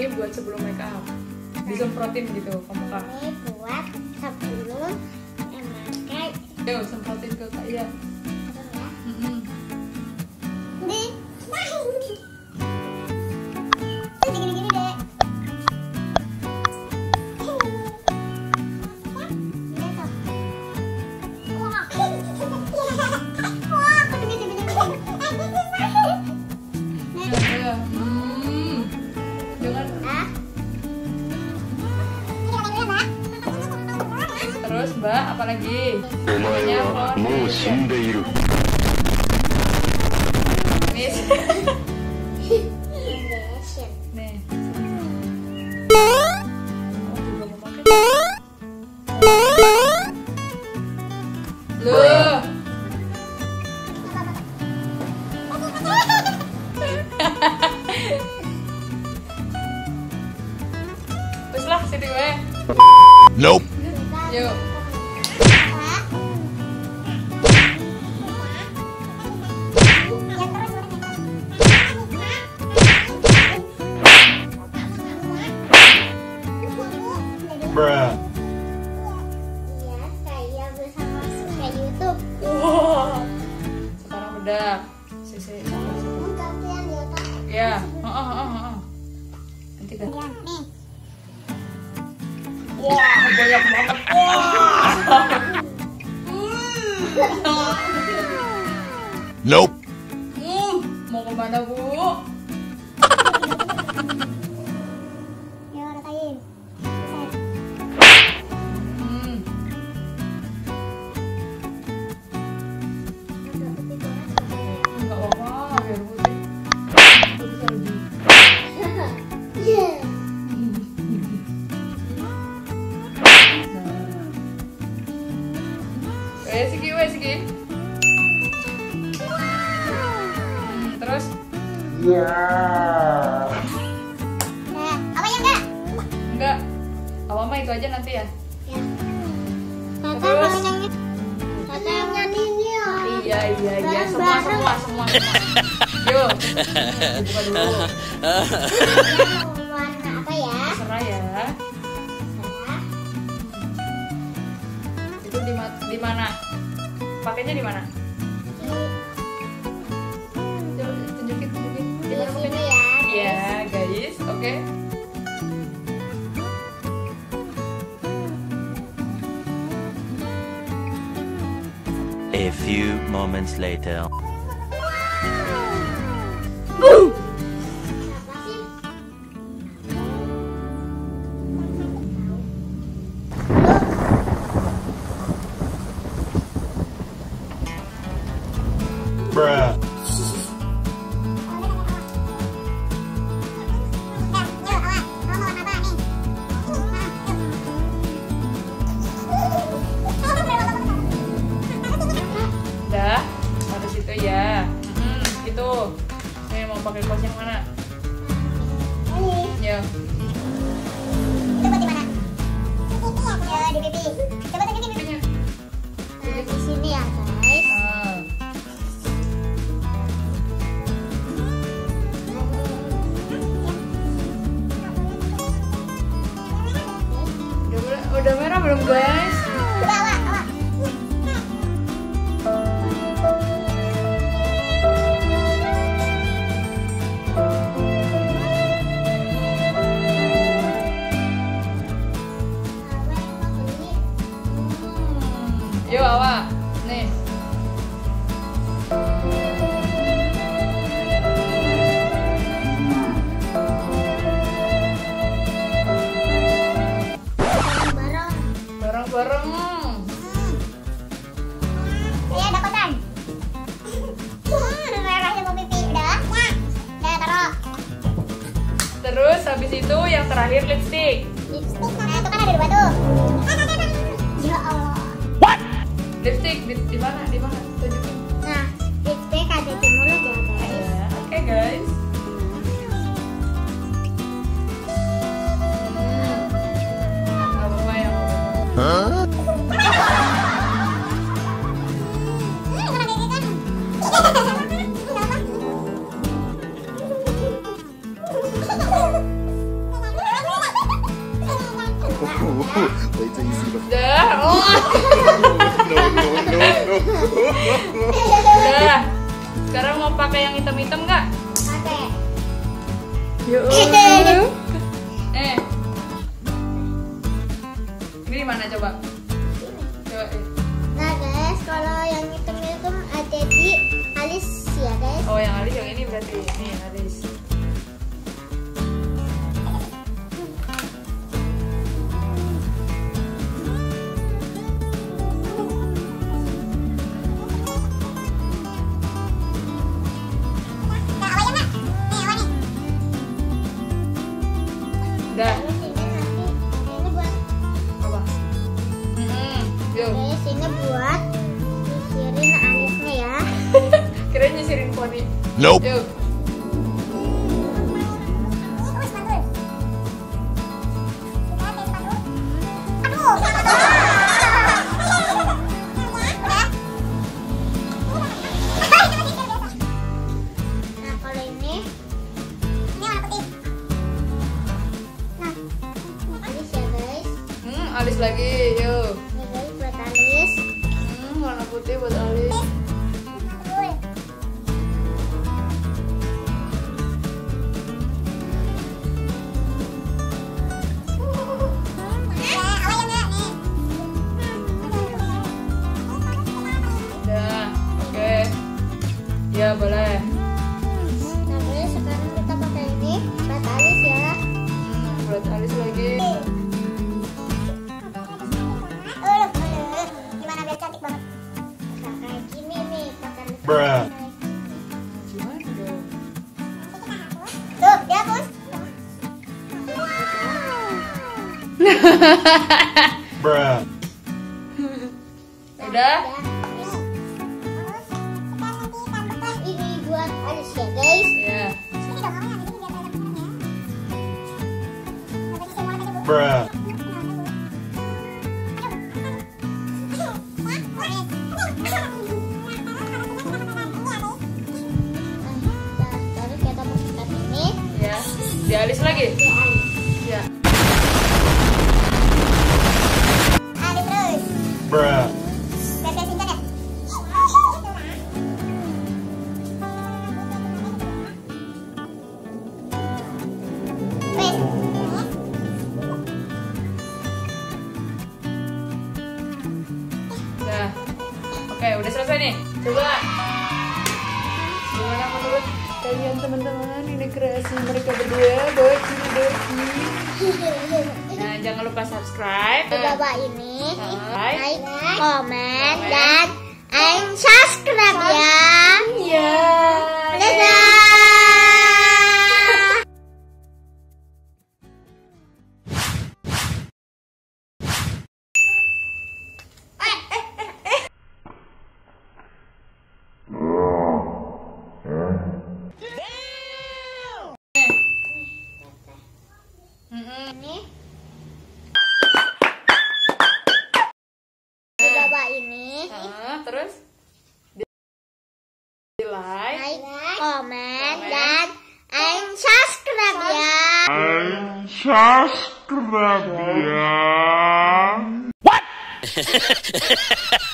ini buat sebelum make up. Disemprotin gitu ke muka. Ini buat sebelum memakai. Yuk, semprotin ke Kak Iya. Gini-gini deh. Terus Mbak, apa lagi? Omae wa mou shindeiru. Miss. Foundation. Nih. Oh, juga mau pakai. Loh. Wes lah, sini gue. Nope. Yuk. Bruh. Iya, saya bersama suka YouTube. Wow. Sekarang udah. Sisi. Gantian di otak. Ya. Nanti kan. Nih. Wah, banyak banget. Wah. Nope. Mau kemana Bu? Ya, rasain. Enggak apa-apa, biar putih. Itu bisa lebih. Iya. Siki. Terus? Nah, apa ya enggak? Enggak. Apa-apa itu aja nanti ya. Ya. Tata Terus? mau nyanyi. Tata nyanyi ya. Iya. Semua. Yuk. Buka dulu. Warna apa ya? Terserah ya. Salah. Itu di mana? Pakainya di mana? Coba tunjukin. Di Di mana sini pakainya? ya. Iya, guys. Oke. A few moments later. Apa sih? Bruh. Udah. Ada situ ya. Itu. Nih mau pakai kaos yang mana? Ini. Ya. Itu buat di mana? Ya, di pipi. Coba tunjukin pipi. Pakainya. Nah, di sini ya, guys. Ah. Udah merah belum guys? Coba awak. Yuk awak. Nih. Bareng. Bareng-bareng. Saya ada kosan. Merahnya mau pipi. Udah? Ya. Udah, taruh. Terus habis itu yang terakhir lipstick. Lipstick. Nah, itu kan ada dua tuh. Ya Allah. Lipstick di mana? Di mana? Tunjukin. Nah, lipstick ada di mulut ya, guys. Ya, oke guys. Gak apa-apa ya. Huh? Wait till you see the. Dah. Oh. No. Udah. Sekarang mau pakai yang hitam-hitam nggak? Oke. Yuk. Ini di mana coba? Coba. Nah guys, kalau yang hitam-hitam ada di alis ya guys. Oh, yang alis yang ini berarti. Nih, alis. Udah. Terus ini nanti ini buat Apa? Yuk. guys, ini buat nyisirin alisnya ya. Kira nyisirin poni. Nope. Yuk. Nah kalau ini warna putih. Nah, alis ya guys. Alis lagi. Yuk. Ini guys buat alis. Warna putih buat alis. Udah. Oke. Ya, boleh. Nah guys, sekarang kita pakai ini buat alis ya. Buat alis lagi. Gimana biar cantik banget? Nah, kayak gini nih pakai lip. Bruh. Gimana dong? Tuh, dihapus. Bruh. Udah. Terus ini buat alis ya guys. Ya. Bruh. Terus kita masukkan ini Ya. Di alis lagi. di alis. Ya. Alis terus. Bruh. Biar kayak singkat ya. Wes. Udah. Oke, udah selesai nih. Coba. Gimana menurut kalian teman-teman? Ini kreasi mereka berdua. Doki. Nah, jangan lupa subscribe. Di bawah ini Like. like, komen, dan subscribe ya. Iya. Dadah. Ini di bawah ini Terus di like. like, komen, dan subscribe ya. Subscribe ya.